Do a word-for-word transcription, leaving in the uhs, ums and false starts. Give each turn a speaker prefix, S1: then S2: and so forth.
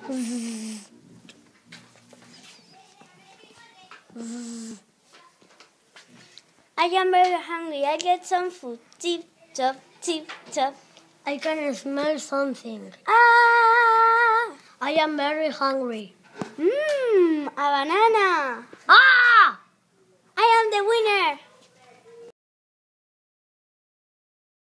S1: I am very hungry. I get some food. Tip, chop, tip, chop.
S2: I can smell something.
S1: Ah!
S2: I am very hungry.
S1: Mmm, a banana.